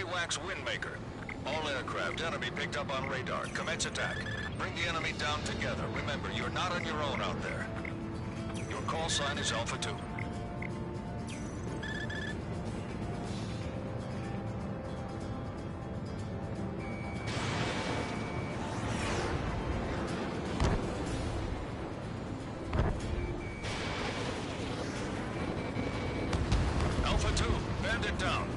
AWACS Windmaker. All aircraft, enemy picked up on radar. Commence attack. Bring the enemy down together. Remember, you're not on your own out there. Your call sign is Alpha 2. Alpha 2, bandit down.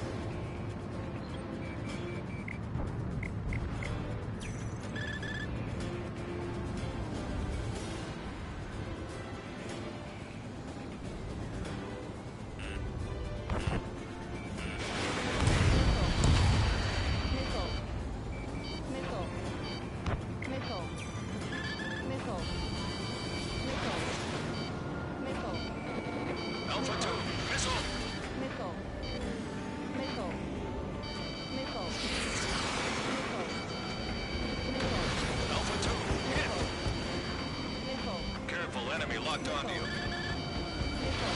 Alpha 2, missile! Missile. Missile. Missile. Missile. Alpha 2, hit! Missile. Careful, enemy locked onto you. Missile.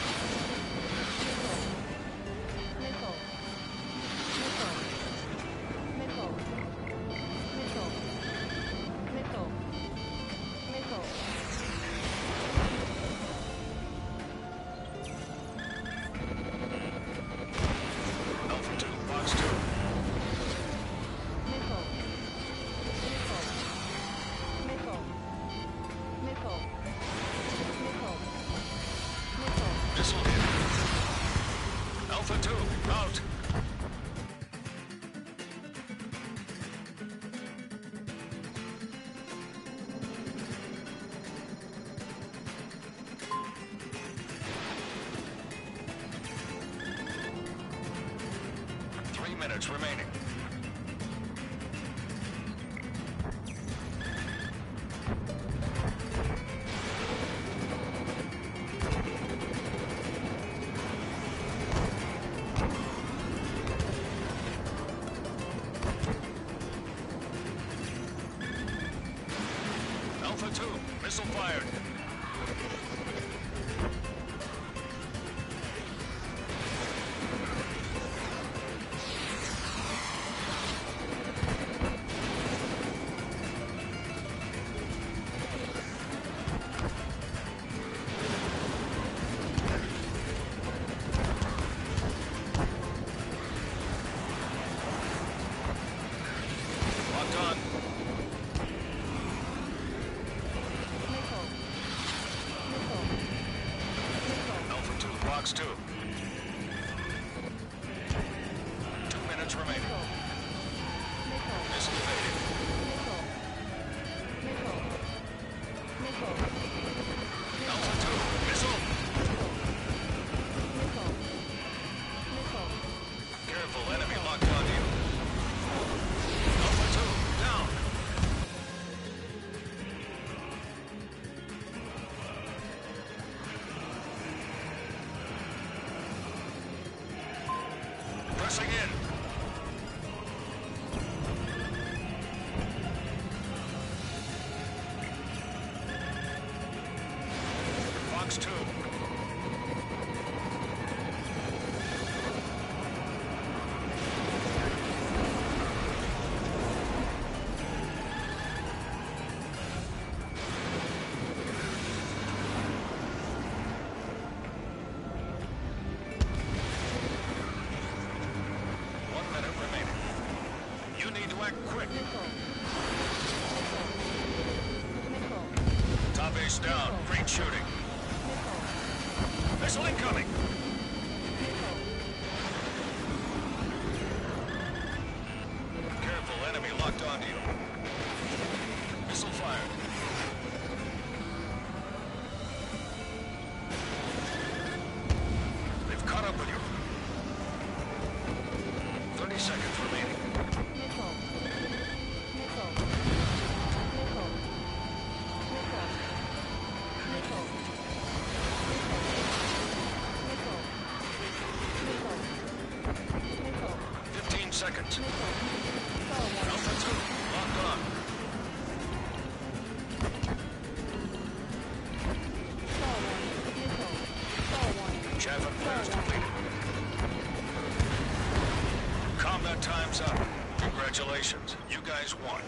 Missile. Missile. Missile. Missile. Missile. Missile. Alpha 2, box 2. Missile. Missile. Missile. Missile. Missile. Missile. Missile hit. Alpha 2, out. Minutes remaining. Alpha 2, missile fired. Locked on. Missile. Missile. Missile. Alpha 2, box 2. 2 minutes remaining. Missile. Missile. Missile faded. Missile. Missile. Missile. Alpha 2, missile. Missile. Missile. Careful, enemy locked onto you. Alpha 2, down. Pressing in. Box 2. You need to act quick. Missile. Missile. Top ace down. Great shooting. Missile. Missile incoming. Missile. Careful, enemy locked onto you. Missile fired. They've caught up with you. 30 seconds remaining. Missile. Missile. Missile. Missile. Missile. Missile. Missile. Missile. 15 seconds. Missile. Star one. Alpha 2, locked on. Star one. Missile. Star one. Chaff and flares completed. Combat time's up. Congratulations. You guys won.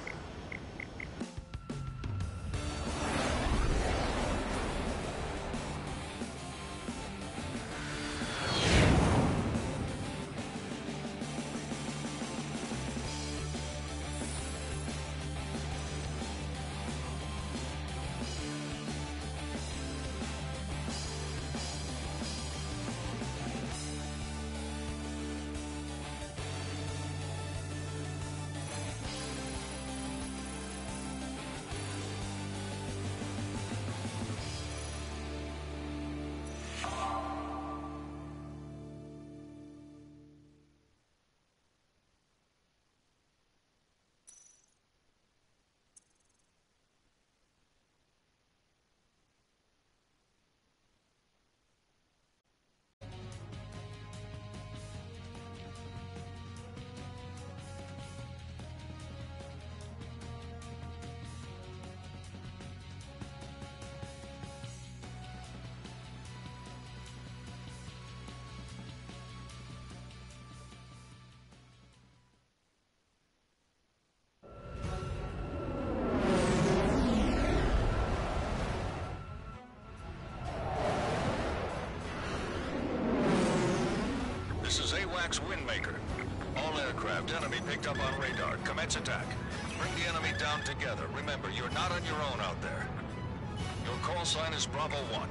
This is AWACS Windmaker. All aircraft enemy picked up on radar. Commence attack. Bring the enemy down together. Remember, you're not on your own out there. Your call sign is Bravo 1.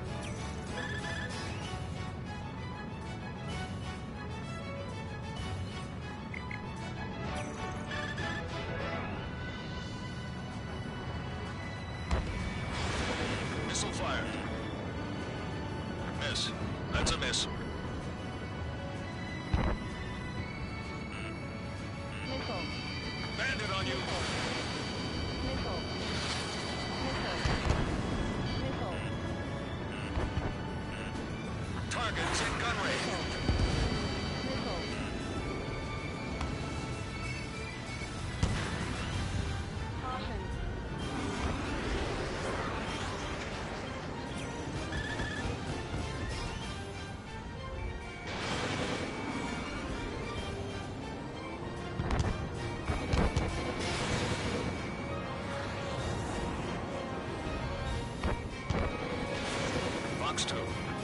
Missile fired. Miss. That's a miss. Missile. Bandit on you. Missile. Missile. Missile. Targets in gun range. Missile. Caution. Fox 2.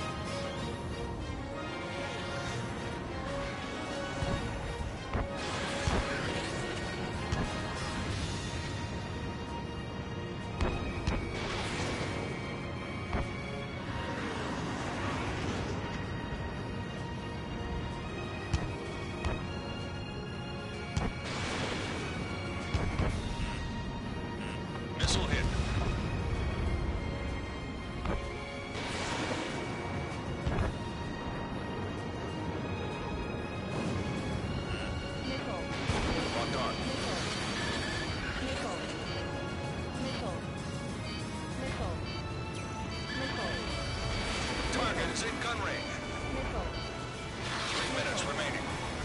Missile hit. Missile. Locked on. Missile. Missile. Missile. Missile. Target is in gun range. Missile. 3 minutes remaining.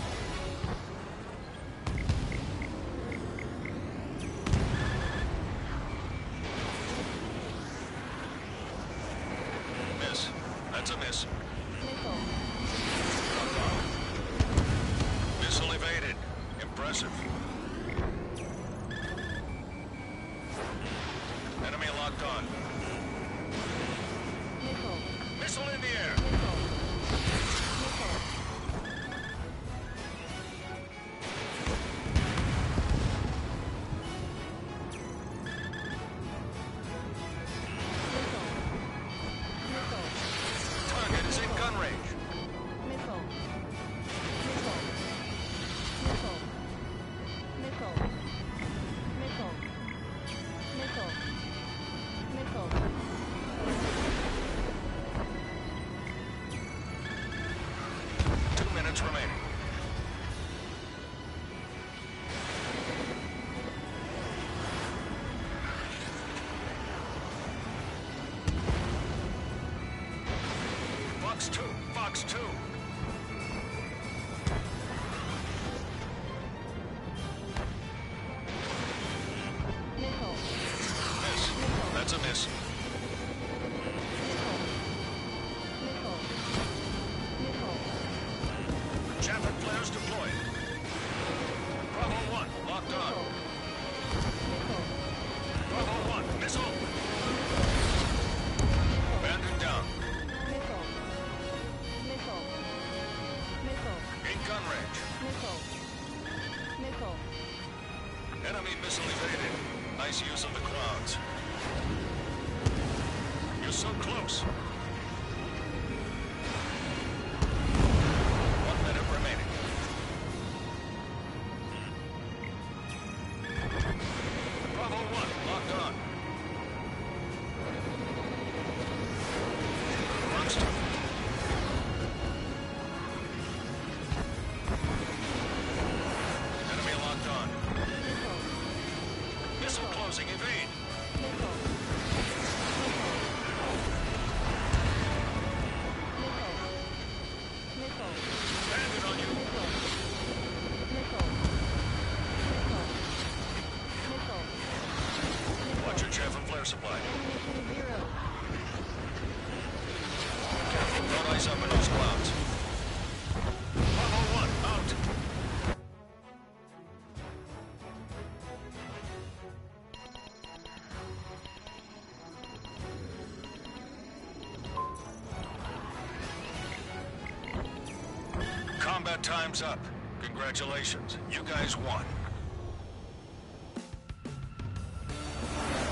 Miss. That's a miss. Missile. Locked on. Missile evaded. Impressive. Enemy locked on. Missile. Missile in the air. Missile. Missile. Missile. Target is in gun range. Missile. Missile. Missile. Missile. Missile. Missile. Missile. 2 minutes remaining. Fox 2. Fox 2. Missile. Miss. That's a miss. Missile. Missile. Missile. Chaffin flares deployed. Enemy missile evaded. Nice use of the clouds. You're so close. 1 minute remaining. Bravo 1, locked on. Monster. Enemy locked on. Missile closing, evade. Bandit on you. Watch your chaff and flare supply. Careful, don't ice up in those clouds. Bravo 1, out. Combat time's up. Congratulations. You guys won.